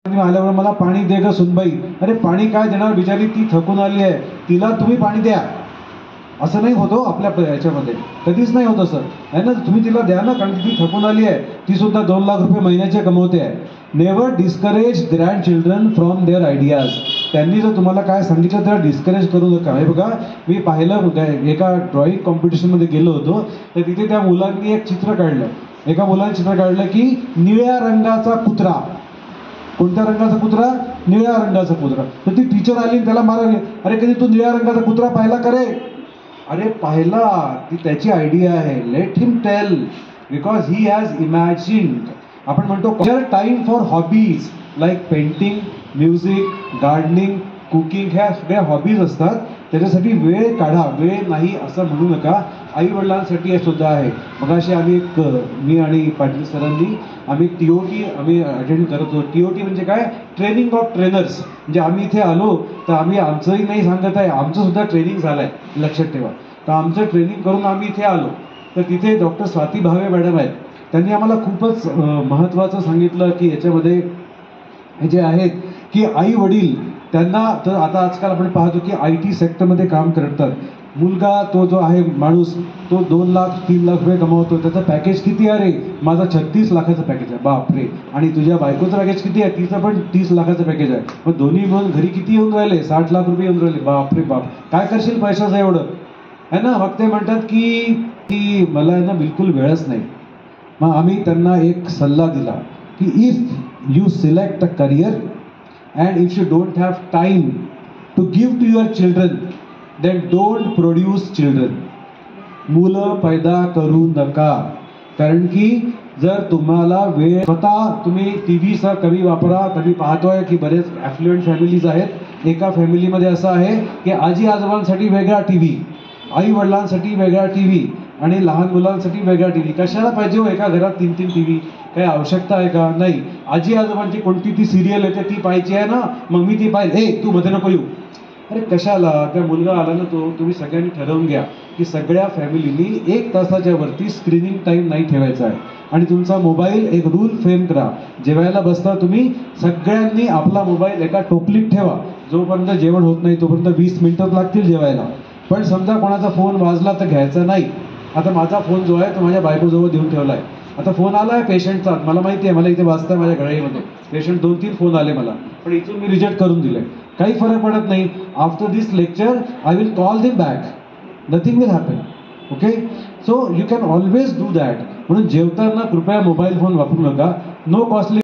आल्यावर मला पाणी दे ग सुनबाई. अरे पाणी काय देणार, बिचारी ती थकून आली आहे, तिला तुम्ही पाणी द्या. असं नाही होतो आपल्या याच्यामध्ये, कधीच नाही होत असं आहे ना. तुम्ही तिला द्या ना, कारण ती थकून आली आहे, ती सुद्धा 2 लाख रुपये महिन्याचे कमवते आहे. Never discourage grand children from their ideas. त्यांनी जर तुम्हाला काय सांगितलं तर डिस्करेज करू नका. हे बघा, मी पाहिलं एका ड्रॉइंग कॉम्पिटिशनमध्ये गेलो होतो, तर तिथे त्या मुलांनी एक चित्र काढलं. एका मुलाने चित्र काढलं की निळ्या रंगाचा कुत्रा. कोणत्या रंगाचा कुत्रा? निळ्या रंगाचा कुत्रा. तर ती टीचर आली आणि त्याला मारायली, अरे कधी तू निळ्या रंगाचा कुत्रा पाहिला का रे? अरे पाहिला, ती त्याची आयडिया आहे. Let him tell, because he has imagined. आपण म्हणतो time for hobbies like painting, music, gardening, cooking, ह्या सगळ्या हॉबीज असतात. त्याच्यासाठी वेळ काढा. वेळ नाही असं म्हणू नका. आई वडिलांसाठी हे सुद्धा आहे. मग अशी आम्ही मी आणि पाटील सरांनी आम्ही TOT आम्ही अटेंड करत होतो. TOT म्हणजे काय? Training of trainers. म्हणजे आम्ही इथे आलो तर आम्ही आमचंही नाही सांगत आहे, आमचं सुद्धा ट्रेनिंग झालंय, लक्षात ठेवा. तर आमचं ट्रेनिंग करून आम्ही इथे आलो. तर तिथे डॉक्टर स्वाती भावे मॅडम आहेत. त्यांनी आम्हाला खूपच महत्त्वाचं सांगितलं की याच्यामध्ये जे आहेत की आई वडील त्यांना, तर आता आजकाल आपण पाहतो की IT सेक्टरमध्ये काम करतात. मुलगा तो जो आहे माणूस, तो 2 लाख 3 लाख रुपये कमावतो. त्याचं पॅकेज किती आहे रे? माझं 36 लाखाचं पॅकेज आहे. बापरे. आणि तुझ्या बायकोचं पॅकेज किती आहे? तिचं पण 30 लाखाचं पॅकेज आहे. मग दोन्ही मिळून घरी किती येऊन राहिले? 60 लाख रुपये येऊन राहिले. बापरे बाप, काय करशील पैशाचं एवढं, है ना. मग ते म्हणतात की मला आहे ना बिलकुल वेळच नाही. मग आम्ही त्यांना एक सल्ला दिला की if you select a career and if you don't have time to give to your children, then don't produce children. मुलं पैदा करू नका. कारण की जर तुम्हाला वेळ, स्वतः तुम्ही TVचा कमी वापरा. कमी पाहतोय की बरेच ॲफ्लुएंट फॅमिलीज आहेत. एका फॅमिलीमध्ये असं आहे की आजी आजोबांसाठी वेगळा TV, आई वडिलांसाठी वेगळा TV आणि लहान मुलांसाठी वेगळा TV. कशाला पाहिजे हो एका घरात 3-3 TV? काही आवश्यकता आहे का? नाही. आजी आजोबांची कोणती ती सिरियल येते ती पाहायची आहे ना, मग मी ती पाहिजे. तू मध्ये नको येऊ. अरे कशाला? त्या मुलगा आला ना, तो तुम्ही सगळ्यांनी ठरवून घ्या की सगळ्या फॅमिलीनी 1 तासाच्या वरती स्क्रीनिंग टाईम नाही ठेवायचा आहे. आणि तुमचा मोबाईल एक रूल फ्रेम करा. जेवायला बसता तुम्ही सगळ्यांनी आपला मोबाईल एका टोपलीत ठेवा. जोपर्यंत जेवण होत नाही तोपर्यंत 20 मिनिटं लागतील जेवायला. पण समजा कोणाचा फोन वाजला तर घ्यायचा नाही. आता माझा फोन जो आहे तो माझ्या बायकोजवळ देऊन ठेवला आहे. आता फोन आला आहे पेशंटचा, मला माहिती आहे, मला इथे वाजता माझ्या घराईमध्ये पेशंट 2-3 फोन आले मला, पण इथून मी रिजेक्ट करून दिले. काही फरक पडत नाही. After this lecture I will call them back, nothing will happen. Okay, so you can always do that. म्हणून जेवताना कृपया मोबाईल फोन वापरू नका. No costly